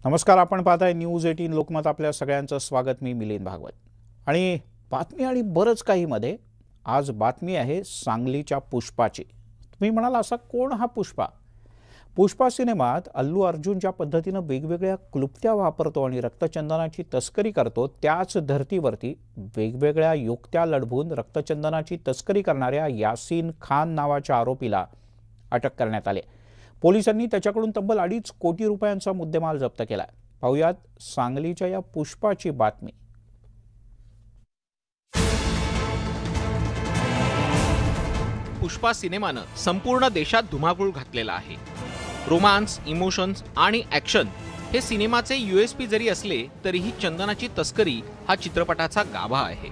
नमस्कार, आपण पाहताय न्यूज 18 लोकमत. आपल्या सगळ्यांचं स्वागत. मी मिलिंद भागवत. आणि बातमी आणि बरंच काही मध्ये आज बातमी आहे सांगलीच्या पुष्पाची. तुम्ही म्हणाल असा कोण हा पुष्पा? पुष्पा सिनेमात अल्लू अर्जुन ज्या पद्धतीनं वेगवेगळ्या क्लुप्त्या वापरतो आणि रक्तचंदनाची तस्करी करतो, त्याच धर्तीवरती वेगवेगळ्या युक्त्या लढवून रक्तचंदनाची तस्करी करणाऱ्या यासीन खान नावाच्या आरोपीला अटक करण्यात आली. पोलिसांनी त्याच्याकडून तब्बल 2.5 कोटी रुपयांचा मुद्देमाल जप्त केला. पाहुयात सांगलीच्या या पुष्पाची बातमी. पुष्पा सिनेमानं संपूर्ण देशात धुमाकूळ घातलेला आहे. रोमांस, इमोशन्स आणि ॲक्शन हे सिनेमाचे USP जरी असले तरीही चंदनाची तस्करी हा चित्रपटाचा गाभा आहे.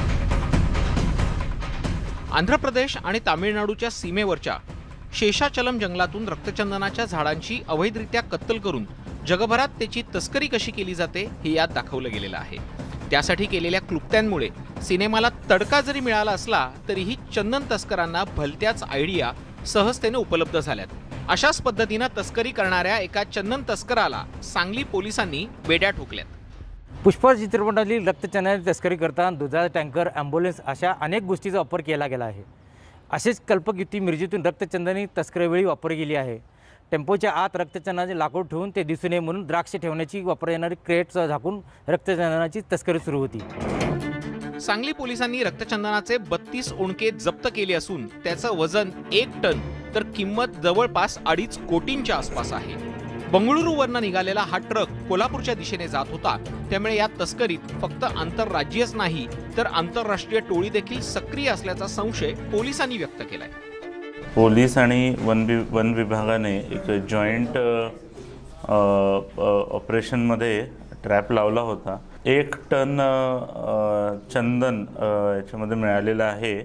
आंध्र प्रदेश आणि तामिळनाडूच्या सीमेवरच्या शेषाचलम जंगलातून रक्तचंदनाच्या झाडांची अवैधरित्या कत्तल करून जगभरात त्याची तस्करी कशी केली जाते हे यात दाखवलं गेलेलं आहे. त्यासाठी केलेल्या क्लुप्त्यांमुळे सिनेमाला तडका जरी मिळाला असला तरीही चंदन तस्करांना भलत्याच आयडिया सहजतेने उपलब्ध झाल्यात. अशाच पद्धतीनं तस्करी करणाऱ्या एका चंदन तस्कराला सांगली पोलिसांनी बेड्या ठोकल्यात. पुष्पा चित्रपटातील रक्तचंदनाची तस्करी करताना दुधाचा टँकर, ॲम्ब्युलन्स अशा अनेक गोष्टीचा वापर केला गेला आहे. असेच कल्पकयुक्ती मिरजेतून रक्तचंदनी तस्करीवेळी वापरली गेली आहे. टेम्पोच्या आत रक्तचंदनाचे लाकूड ठेवून ते दिसू नये म्हणून द्राक्ष ठेवण्याची वापरण्यात येणारी क्रेटसह झाकून रक्तचंदनाची तस्करी सुरू होती. सांगली पोलिसांनी रक्तचंदनाचे 32 ओंडके जप्त केले असून त्याचं वजन 1 टन तर किंमत जवळपास 2.5 कोटींच्या आसपास आहे. बंगळुरूवरनं निघालेला हा ट्रक कोल्हापूरच्या दिशेने जात होता. त्यामुळे या तस्करीत फक्त आंतरराज्यीयच नाही तर आंतरराष्ट्रीय टोळी देखील सक्रिय असल्याचा संशय पोलिसांनी व्यक्त केलाय. पोलीस आणि वन विभागाने एक जॉईंट ऑपरेशनमध्ये ट्रॅप लावला होता. 1 टन चंदन याच्यामध्ये मिळालेलं आहे.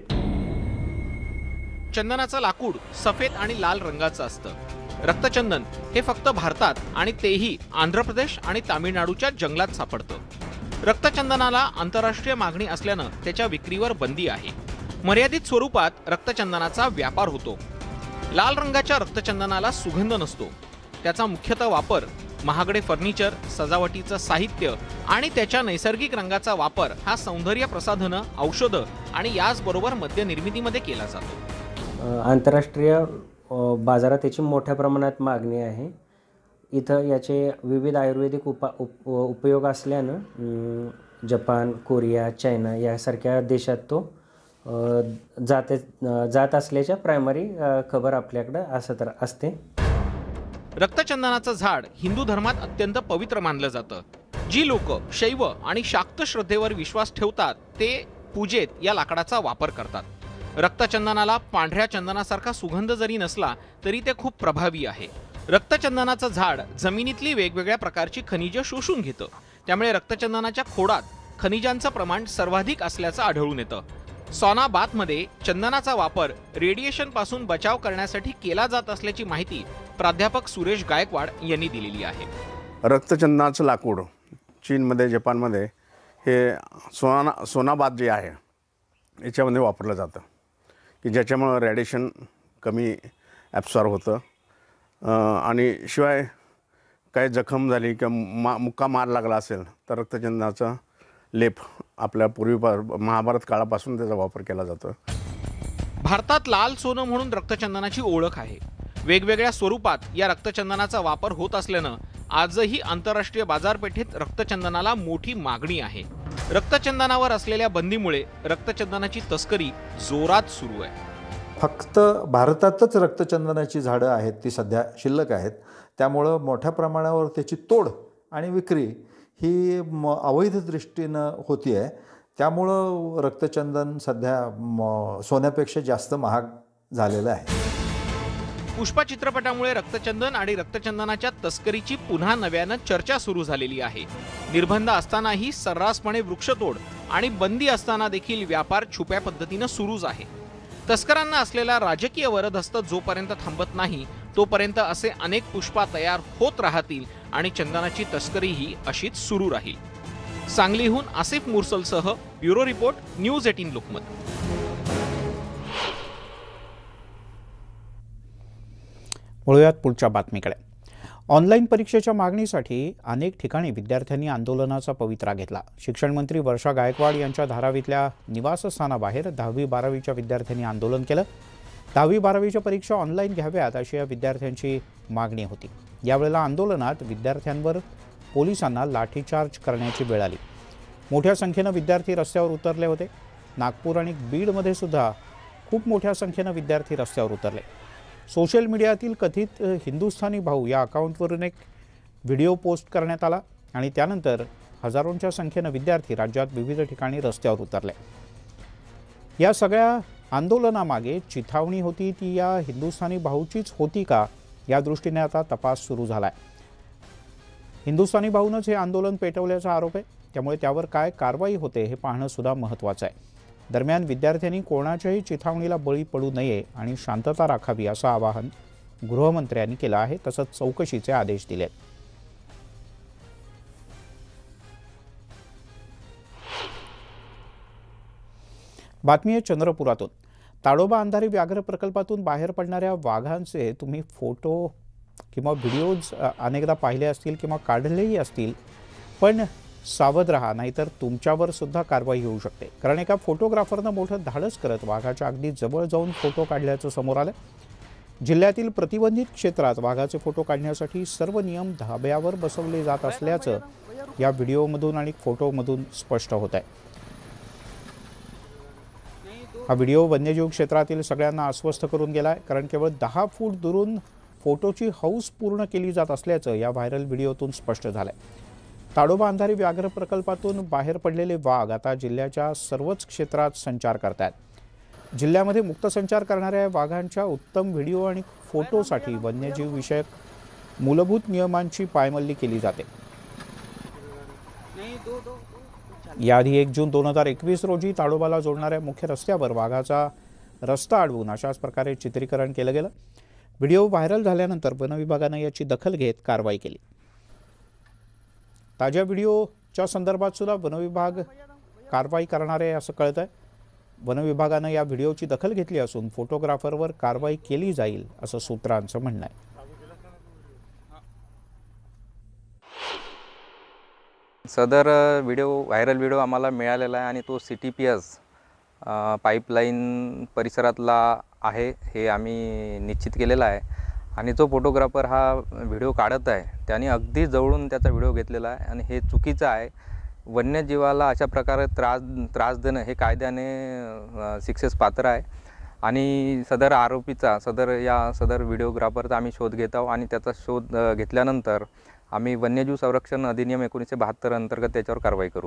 चंदनाचं लाकूड सफेद आणि लाल रंगाचं असतं. रक्तचंदन हे फक्त भारतात आणि तेही आंध्र प्रदेश आणि तामिळनाडूच्या जंगलात सापडतं. रक्तचंदनाला आंतरराष्ट्रीय मागणी असल्यानं त्याच्या विक्रीवर बंदी आहे. मर्यादित स्वरूपात रक्तचंदनाचा व्यापार होतो. लाल रंगाच्या रक्तचंदनाला सुगंध नसतो. त्याचा मुख्यतः वापर महागडे फर्निचर, सजावटीचं साहित्य आणि त्याच्या नैसर्गिक रंगाचा वापर हा सौंदर्य प्रसाधनं, औषधं आणि याचबरोबर मद्य निर्मितीमध्ये केला जातो. आंतरराष्ट्रीय बाजारात त्याची मोठ्या प्रमाणात मागणी आहे. इथं याचे विविध आयुर्वेदिक उपयोग असल्यानं जपान, कोरिया, चायना यासारख्या देशात तो जात असल्याच्या प्रायमरी खबर आपल्याकडं असते. रक्तचंदनाचं झाड हिंदू धर्मात अत्यंत पवित्र मानलं जातं. जी लोक शैव आणि शाक्त श्रद्धेवर विश्वास ठेवतात ते पूजेत या लाकडाचा वापर करतात. रक्तचंदनाला पांढऱ्या चंदनासारखा सुगंध जरी नसला तरी ते खूप प्रभावी आहे. रक्तचंदनाचं झाड जमिनीतली वेगवेगळ्या प्रकारची खनिजं शोषून घेतं. त्यामुळे रक्तचंदनाच्या खोडात खनिजांचं प्रमाण सर्वाधिक असल्याचं आढळून येतं. सोनाबादमध्ये चंदनाचा वापर रेडिएशन पासून बचाव करण्यासाठी केला जात असल्याची माहिती प्राध्यापक सुरेश गायकवाड यांनी दिलेली आहे. रक्तचंदनाचं लाकूड चीनमध्ये, जपानमध्ये हे सोनाबाद जे आहे याच्यामध्ये वापरलं जातं की ज्याच्यामुळं रेडिएशन कमी ॲब्सॉर्ब होतं आणि शिवाय काही जखम झाली किंवा मुक्का मार लागला असेल तर रक्तचंदनाचा लेप आपल्या महाभारत काळापासून त्याचा वापर केला जातो. भारतात लाल सोनं म्हणून रक्तचंदनाची ओळख आहे. वेगवेगळ्या स्वरूपात या रक्तचंदनाचा वापर होत असल्यानं आजही आंतरराष्ट्रीय बाजारपेठेत रक्तचंदनाला मोठी मागणी आहे. रक्तचंदनावर असलेल्या बंदीमुळे रक्तचंदनाची तस्करी जोरात सुरू आहे. फक्त भारतातच रक्तचंदनाची झाडं आहेत ती सध्या शिल्लक आहेत. त्यामुळं मोठ्या प्रमाणावर त्याची तोड आणि विक्री ही अवैध दृष्टीनं होती आहे. त्यामुळं रक्तचंदन सध्या सोन्यापेक्षा जास्त महाग झालेलं आहे. पुष्पा चित्रपटामुळे रक्तचंदन आणि रक्तचंदनाच्या तस्करीची पुन्हा नव्यानं चर्चा सुरू झालेली आहे. निर्बंध असतानाही सर्रासपणे वृक्षतोड आणि बंदी असताना देखील व्यापार छुप्या पद्धतीनं सुरूच आहे. तस्करांना असलेला राजकीय वरदहस्त जोपर्यंत थांबत नाही तोपर्यंत असे अनेक पुष्पा तयार होत राहतील आणि चंदनाची तस्करीही अशीच सुरू राहील. सांगलीहून आसिफ मुरसलसह ब्युरो रिपोर्ट, न्यूज 18 लोकमत. वळूयात पुढच्या बातमीकडे. ऑनलाईन परीक्षेच्या मागणीसाठी अनेक ठिकाणी विद्यार्थ्यांनी आंदोलनाचा पवित्रा घेतला। शिक्षण मंत्री वर्षा गायकवाड यांच्या धारावीतल्या निवासस्थानाबाहेर 10वी-12वीच्या विद्यार्थ्यांनी आंदोलन केलं। 10वी-12वीच्या परीक्षा ऑनलाईन घ्याव्यात अशी या विद्यार्थ्यांची मागणी होती। यावेळेला आंदोलनात विद्यार्थ्यांवर पोलिसांना लाठीचार्ज करण्याची वेळ आली। मोठ्या संख्येने विद्यार्थी रस्त्यावर उतरले होते। नागपूर आणि बीडमध्ये सुद्धा खूप मोठ्या संख्येने विद्यार्थी रस्त्यावर उतरले। सोशल मीडियातील कथित हिंदुस्थानी भाऊ या अकाउंटवरून एक व्हिडिओ पोस्ट करण्यात आला आणि त्यानंतर हजारोंच्या संख्येने विद्यार्थी राज्यात विविध ठिकाणी रस्त्यावर उतरले। या सगळ्या आंदोलनामागे चिथावणी होती ती या हिंदुस्थानी भाऊचीच होती का या दृष्टीने आता तपास सुरू झालाय। हिंदुस्थानी भाऊनच हे आंदोलन पेटवल्याचा आरोप आहे, त्यामुळे त्यावर काय कारवाई होते हे पाहणं सुद्धा महत्त्वाचं आहे। दरम्यान विद्यार्थ्यांनी कोणाच्याही चिथावणीला बळी पडू नये आणि शांतता राखावी असं आवाहन गृहमंत्र्यांनी केलं आहे। तसंच चौकशीचे आदेश दिलेत। बातमी आहे चंद्रपुरातून। ताडोबा अंधारी व्याघ्र प्रकल्पातून बाहेर पडणाऱ्या वाघांचे तुम्ही फोटो किंवा व्हिडिओज अनेकदा पाहिले असतील किंवा काढलेही असतील, पण सावध रहा, नाहीतर तुमच्यावर सुद्धा कारवाई होऊ शकते। कारण एका फोटोग्राफरनं मोठं धाडस करत वाघाच्या अगदी जवळ जाऊन फोटो काढल्याचं समोर आलं। जिल्ह्यातील प्रतिबंधित क्षेत्रात वाघाचे फोटो काढण्यासाठी सर्व नियम धाब्यावर बसवले जात असल्याचं या व्हिडिओमधून आणि फोटोमधून स्पष्ट होत आहे। हा व्हिडिओ वन्यजीव क्षेत्रातील सगळ्यांना अस्वस्थ करून गेलाय, कारण केवळ 10 फूट दुरून फोटोची हौस पूर्ण केली जात असल्याचं या व्हायरल व्हिडिओतून स्पष्ट झालंय। ताडोबा अंधारी व्याघ्र प्रकल्पातून बाहेर पडलेले वाघ आता जिल्ह्याच्या सर्वच क्षेत्रात संचार करतात। जिल्ह्यामध्ये मुक्त संचार करणाऱ्या वाघांच्या उत्तम व्हिडिओ आणि फोटोसाठी वन्यजीव विषयक मूलभूत नियमांची पायमल्ली केली जाते। याआधी 1 जून 2021 रोजी ताडोबाला जोडणाऱ्या मुख्य रस्त्यावर वाघाचा रस्ता अडवून अशाच प्रकारे चित्रीकरण केलं गेलं। व्हिडिओ व्हायरल झाल्यानंतर वन विभागाने याची दखल घेत कारवाई केली। ताज्या व्हिडिओच्या संदर्भात सुद्धा वन विभाग कारवाई करणार आहे असं कळत आहे। वन विभागाने या व्हिडिओची दखल घेतली असून फोटोग्राफरवर कारवाई केली जाईल असं सूत्रांचं म्हणणं आहे। सदर व्हायरल व्हिडिओ आम्हाला मिळालेला आहे आणि तो CTPS पाईपलाईन परिसरातला आहे हे आम्ही निश्चित केलेला आहे। आणि जो फोटोग्राफर हा व्हिडिओ काढत आहे त्याने अगदी जवळून त्याचा व्हिडिओ घेतलेला आहे आणि हे चुकीचं आहे। वन्यजीवाला अशा प्रकारे त्रास देणं हे कायद्याने शिक्षेस पात्र आहे आणि सदर आरोपीचा सदर व्हिडिओग्राफरचा आम्ही शोध घेत आहोत आणि त्याचा शोध घेतल्यानंतर आम्ही वन्यजीव संरक्षण अधिनियम 1972 अंतर्गत त्याच्यावर कारवाई करू।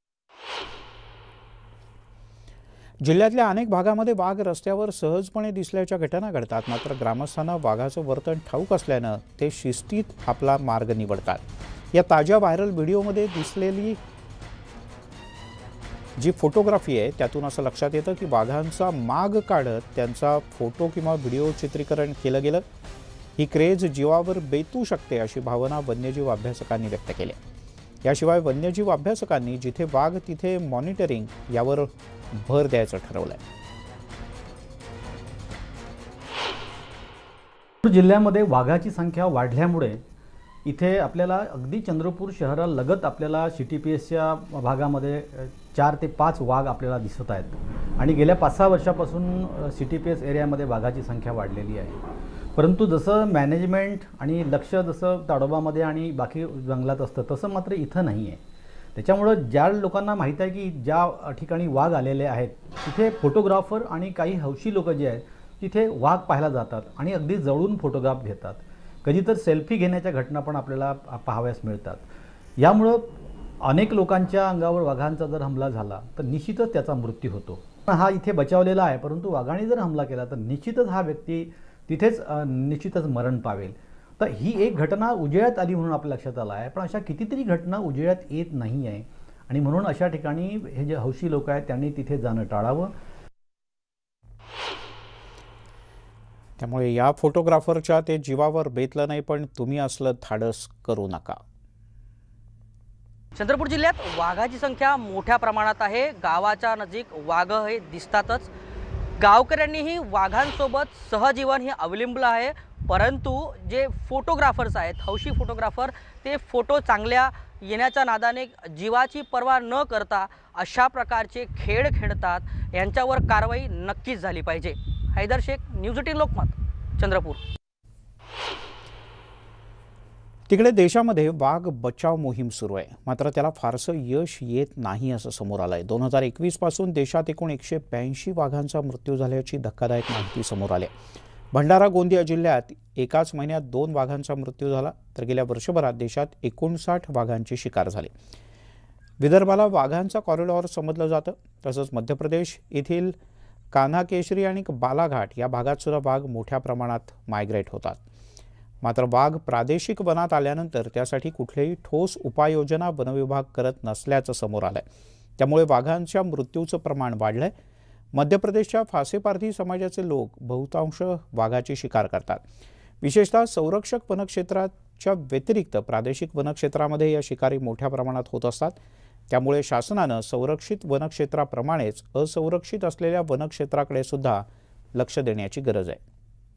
जिल्ह्यातल्या अनेक भागामध्ये वाघ रस्त्यावर सहजपणे दिसल्याच्या घटना घडतात, मात्र ग्रामस्थांना वाघाचं वर्तन ठाऊक असल्यानं ते शिस्तीत आपला मार्ग निवडतात। या ताज्या व्हायरल व्हिडिओमध्ये दिसलेली जी फोटोग्राफी आहे त्यातून असं लक्षात येतं की वाघांचा माग काढत त्यांचा फोटो किंवा व्हिडिओ चित्रीकरण केलं गेलं। ही क्रेज जीवावर बेतू शकते अशी भावना वन्यजीव अभ्यासकांनी व्यक्त केली। याशिवाय वन्यजीव अभ्यासकांनी जिथे वाघ तिथे मॉनिटरिंग यावर भर द्यायचं ठरवलंय। जिल्ह्यामध्ये वाघाची संख्या वाढल्यामुळे इथे आपल्याला अगदी चंद्रपूर शहरालगत आपल्याला CTPSच्या भागामध्ये 4 ते 5 वाघ आपल्याला दिसत आहेत आणि गेल्या 5-6 वर्षापासून CTPS एरियामध्ये वाघाची संख्या वाढलेली आहे। परंतु जसं मॅनेजमेंट आणि लक्ष जसं ताडोबामध्ये आणि बाकी जंगलात असतं तसं मात्र इथं नाही आहे। त्याच्यामुळं ज्या लोकांना माहीत आहे की ज्या ठिकाणी वाघ आलेले आहेत तिथे फोटोग्राफर आणि काही हौशी लोक जे आहेत तिथे वाघ पाहायला जातात आणि अगदी जवळून फोटोग्राफ घेतात। कधी तर सेल्फी घेण्याच्या घटना पण आपल्याला पाहाव्यास मिळतात। यामुळं अनेक लोकांच्या अंगावर वाघांचा जर हमला झाला तर निश्चितच त्याचा मृत्यू होतो। हा इथे बचावलेला आहे, परंतु वाघाने जर हमला केला तर निश्चितच हा व्यक्ती तिथेच निश्चितच मरण पावेल। तर ही एक घटना उजेडात आली म्हणून आपल्या लक्षात आलं आहे, पण अशा कितीतरी घटना उजेडात येत नाही आहे आणि म्हणून अशा ठिकाणी हे जे हौशी लोक आहेत त्यांनी तिथे जाणं टाळावं। त्यामुळे या फोटोग्राफरच्या ते जीवावर बेतलं नाही, पण तुम्ही असलं धाडस करू नका। चंद्रपूर जिल्ह्यात वाघाची संख्या मोठ्या प्रमाणात आहे। गावाच्या नजीक वाघ हे दिसतातच। गावकऱ्यांनीही वाघांसोबत सहजीवन हे अवलंबलं आहे। परंतु जे फोटोग्राफर्स आहेत, हौशी फोटोग्राफर, ते फोटो चांगल्या येण्याच्या नादाने जीवाची पर्वा न करता अशा प्रकारचे खेळ खेळतात। यांच्यावर कारवाई नक्कीच झाली पाहिजे। हैदर शेख, न्यूज 18 लोकमत, चंद्रपूर। तिकडे देशामध्ये वाघ बचाव मोहीम सुरू आहे, मात्र त्याला फारसं यश येत नाही असं समोर आलंय। 2021 पासून देशात एकूण 182 वाघांचा मृत्यू झाल्याची धक्कादायक माहिती समोर आली। भंडारा गोंदिया जिल्ह्यात एकाच महिन्यात 2 वाघांचा मृत्यू झाला, तर गेल्या वर्षभरात देशात 59 वाघांची शिकार झाली। विदर्भाला वाघांचा कॉरिडॉर समजलं जातं, तसंच मध्य प्रदेश येथील कान्हा केशरी आणि बालाघाट या भागात सुद्धा वाघ मोठ्या प्रमाणात मायग्रेट होतात। मात्र वाघ प्रादेशिक वनात आल्यानंतर त्यासाठी कुठलीही ठोस उपाययोजना वनविभाग करत नसल्याचं समोर आलंय। त्यामुळे वाघांच्या मृत्यूचं प्रमाण वाढलंय। मध्य प्रदेशच्या फासेपारधी समाजाचे लोक बहुतांश वाघाची शिकार करतात। विशेषतः संरक्षक वनक्षेत्राच्या व्यतिरिक्त प्रादेशिक वनक्षेत्रामध्ये या शिकारी मोठ्या प्रमाणात होत असतात। त्यामुळे शासनानं संरक्षित वनक्षेत्राप्रमाणेच असंरक्षित असलेल्या वनक्षेत्राकडे सुद्धा लक्ष देण्याची गरज आहे।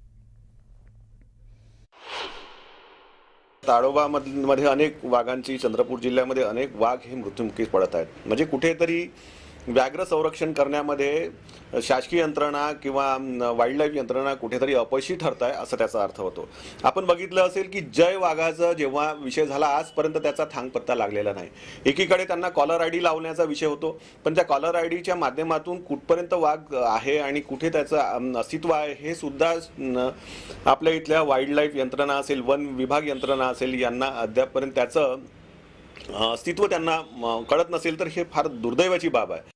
ताडोबामध्ये अनेक वाघांची, चंद्रपूर जिल्ह्यामध्ये अनेक वाघ हे मृत्युमुखी पडत आहेत। म्हणजे कुठेतरी व्याघ्र संरक्षण करण्यामध्ये शासकीय यंत्रणा किंवा वाईल्ड लाईफ यंत्रणा कुठेतरी अपयशी ठरत आहे असं त्याचा अर्थ होतो। आपण बघितलं असेल की जय वाघाचा जेव्हा विषय झाला आजपर्यंत त्याचा थांगपत्ता लागलेला नाही। एकीकडे त्यांना कॉलर आयडी लावण्याचा विषय होतो, पण त्या कॉलर आयडीच्या माध्यमातून कुठपर्यंत वाघ आहे आणि कुठे त्याचं अस्तित्व आहे हे सुद्धा आपल्या इथल्या वाईल्ड लाईफ यंत्रणा असेल, वन विभाग यंत्रणा असेल, यांना अद्यापपर्यंत त्याचं अस्तित्व त्यांना कळत नसेल, तर हे फार दुर्दैवाची बाब आहे।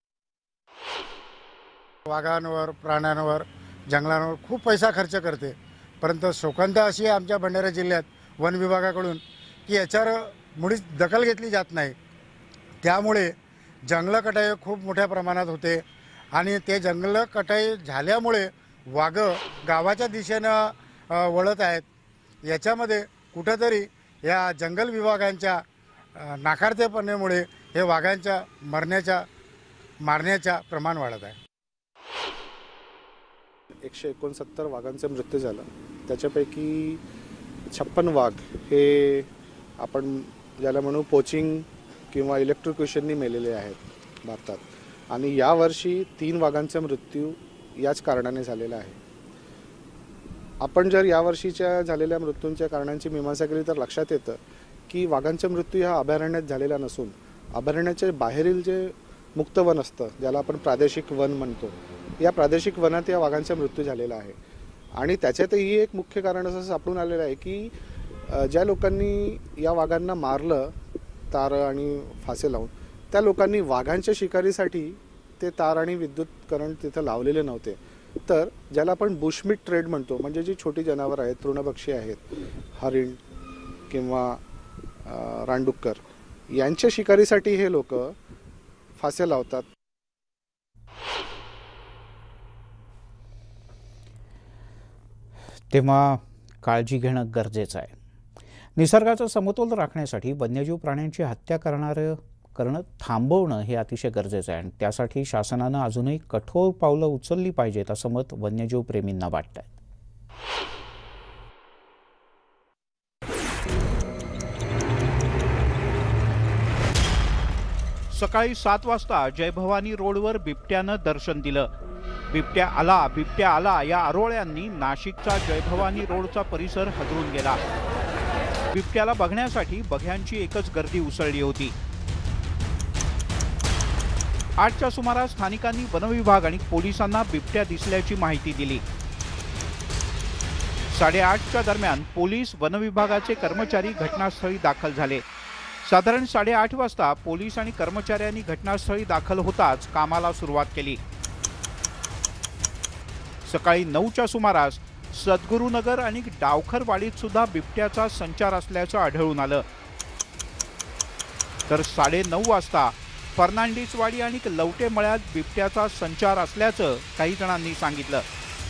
वाघांवर, प्राण्यांवर, जंगलांवर खूप पैसा खर्च करते, परंतु शोकांता अशी आहे आमच्या भंडारा जिल्ह्यात वन विभागाकडून की याच्यावर मुळीच दखल घेतली जात नाही। त्यामुळे जंगल कटाई खूप मोठ्या प्रमाणात होते आणि ते जंगल कटाई झाल्यामुळे वाघ गावाच्या दिशेनं वळत आहेत। याच्यामध्ये कुठेतरी या जंगल विभागांच्या नाकारतेपणामुळे हे वाघांच्या मारण्याचा प्रमाण वाढत आहे। 169 वाघांचा मृत्यू झाला, त्याच्यापैकी 56 वाघ हे आपण ज्याला म्हणू पोचिंग किंवा इलेक्ट्रोक्युशननी मेलेले आहेत भारतात। आणि यावर्षी 3 वाघांचा मृत्यू याच कारणाने झालेला आहे। आपण जर यावर्षीच्या झालेल्या मृत्यूंच्या कारणांची मीमांसा केली तर लक्षात येतं की वाघांचा मृत्यू हा अभयारण्यात झालेला नसून अभयारण्याच्या बाहेरील जे मुक्त वन असतं, ज्याला आपण प्रादेशिक वन म्हणतो, या प्रादेशिक वनात या वाघांचा मृत्यू झालेला आहे। आणि त्याच्यातही एक मुख्य कारण असं सापडून आलेलं आहे की ज्या लोकांनी या वाघांना मारलं तार आणि फासे लावून, त्या लोकांनी वाघांच्या शिकारीसाठी ते तार आणि विद्युत करंट तिथं लावलेले नव्हते, तर ज्याला आपण बुशमीट ट्रेड म्हणतो, म्हणजे जी छोटी जनावरं आहेत, तृणभक्षी आहेत, हरिण किंवा रानडुक्कर, यांच्या शिकारीसाठी हे लोक फासे लावतात। तेव्हा काळजी घेणं गरजेचं आहे। निसर्गाचा समतोल राखण्यासाठी वन्यजीव प्राण्यांची हत्या करणं थांबवणं हे अतिशय गरजेचं आहे आणि त्यासाठी शासनानं अजूनही कठोर पावलं उचलली पाहिजेत असं मत वन्यजीव प्रेमींना वाटतंय। सकाळी 7 वाजता जयभवानी रोडवर बिबट्यानं दर्शन दिलं। बिबट्या आला या आरोळ्यांनी नाशिकचा जयभवानी रोडचा परिसर हादरून गेला। बिबट्याला बघण्यासाठी बघ्यांची एकच गर्दी उसळली होती। 8च्या सुमारास स्थानिकांनी वनविभाग आणि पोलिसांना बिबट्या दिसल्याची माहिती दिली। 8:30च्या दरम्यान पोलीस, वनविभागाचे कर्मचारी घटनास्थळी दाखल झाले। साधारण 8:30 वाजता पोलीस आणि कर्मचाऱ्यांनी घटनास्थळी दाखल होताच कामाला सुरुवात केली। सकाळी 9च्या सुमारास सद्गुरुनगर आणि डावखरवाडीत सुद्धा बिबट्याचा संचार असल्याचं आढळून आलं। तर 9:30 वाजता फर्नांडिसवाडी आणि लवटे मळ्यात बिबट्याचा संचार असल्याचं काही जणांनी सांगितलं।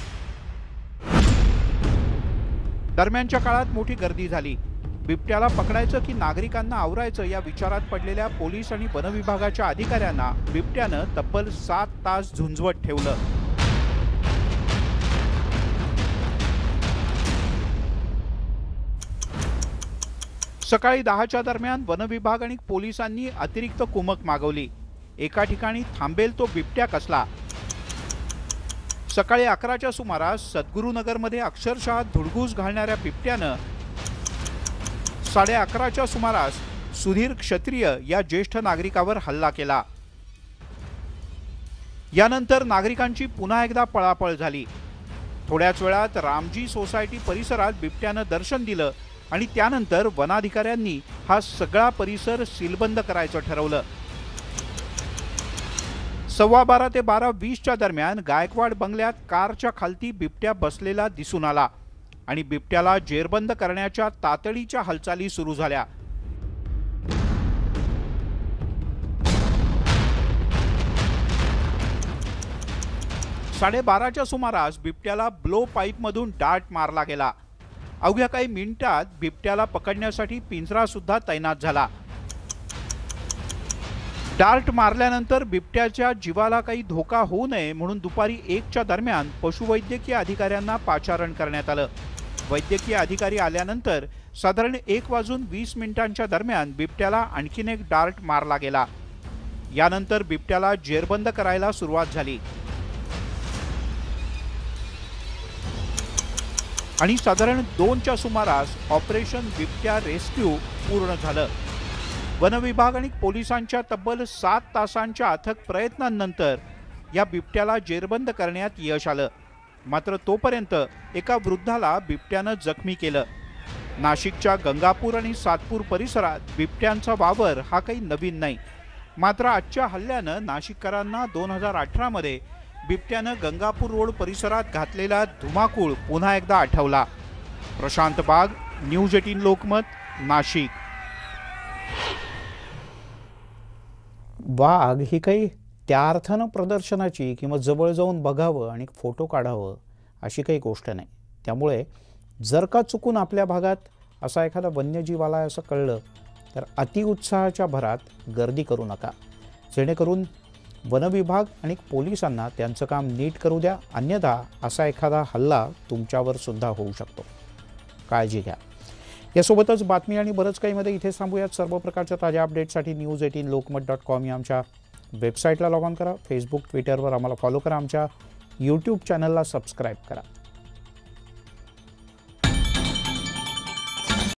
दरम्यानच्या काळात मोठी गर्दी झाली। बिबट्याला पकडायचं की नागरिकांना आवरायचं या विचारात पडलेल्या पोलीस आणि वनविभागाच्या अधिकाऱ्यांना बिबट्यानं तब्बल 7 तास झुंजवत ठेवलं। सकाळी 10च्या दरम्यान वनविभाग आणि पोलिसांनी अतिरिक्त कुमक मागवली. एका ठिकाणी थांबेल तो बिबट्या कसला. सकाळी 11च्या सुमारास सद्गुरुनगरमध्ये अक्षरशः धुडगूस घालणाऱ्या बिबट्यानं 11:30च्या सुमारास सुधीर क्षत्रिय या ज्येष्ठ नागरिकावर हल्ला केला. यानंतर नागरिकांची पुन्हा एकदा पळापळ झाली. थोड्याच वेळात रामजी सोसायटी परिसरात बिबट्यानं दर्शन दिलं आणि त्यानंतर वनाधिकाऱ्यांनी हा सगळा परिसर सीलबंद करायचं ठरवलं. 12:15 ते 12:20च्या दरम्यान गायकवाड बंगल्यात कारच्या खालती बिबट्या बसलेला दिसून आला आणि बिबट्याला जेरबंद करण्याच्या तातडीच्या हालचाली सुरू झाल्या. साडेबाराच्या सुमारास बिबट्याला ब्लो पाईपमधून डार्ट मारला गेला. अवघ्या काही मिनिटात बिबट्याला पकडण्यासाठी पिंजरा सुद्धा तैनात झाला. डार्ट मारल्यानंतर बिबट्याच्या जीवाला काही धोका होऊ नये म्हणून दुपारी 1च्या दरम्यान पशुवैद्यकीय अधिकाऱ्यांना पाचारण करण्यात आलं. वैद्यकीय अधिकारी आल्यानंतर साधारण 1:20 दरम्यान बिबट्याला आणखीन एक डार्ट मारला गेला. यानंतर बिबट्याला जेरबंद करायला सुरुवात झाली आणि साधारण 2च्या सुमारास ऑपरेशन बिबट्या रेस्क्यू पूर्ण झालं. वनविभाग आणि पोलिसांच्या तब्बल 7 तासांच्या अथक प्रयत्नांनंतर या बिबट्याला जेरबंद करण्यात यश आलं. मात्र तोपर्यंत एका वृद्धाला बिबट्यानं जखमी केलं. नाशिकच्या गंगापूर आणि सातपूर परिसरात बिबट्यांचा वावर हा काही नवीन नाही. मात्र आजच्या हल्ल्यानं नाशिककरांना 2018मध्ये बिबट्यानं गंगापूर रोड परिसरात घातलेला धुमाकूळ पुन्हा एकदा आठवला. प्रशांत बाग, न्यूज 18 लोकमत, नाशिक. वाघ ही काही त्या अर्थानं प्रदर्शनाची किंवा जवळ जाऊन बघावं आणि फोटो काढावं अशी काही गोष्ट नाही. त्यामुळे जर का चुकून आपल्या भागात असा एखादा वन्यजीव आला असं कळलं तर अतिउत्साहाच्या भरात गर्दी करू नका, जेणेकरून वनविभाग आणि पोलिसांना त्यांचं काम नीट करू द्या. अन्यथा असा एखादा हल्ला तुमच्यावर सुद्धा होऊ शकतो. काळजी घ्या. यासोबतच बातमी आणि बरंच काहीमध्ये इथे थांबूयात. सर्व प्रकारच्या ताज्या अपडेटसाठी news18lokmat.com या आमच्या वेबसाईटला लॉग ऑन करा. फेसबुक, ट्विटरवर आम्हाला फॉलो करा. आमच्या यूट्यूब चॅनलला सबस्क्राईब करा.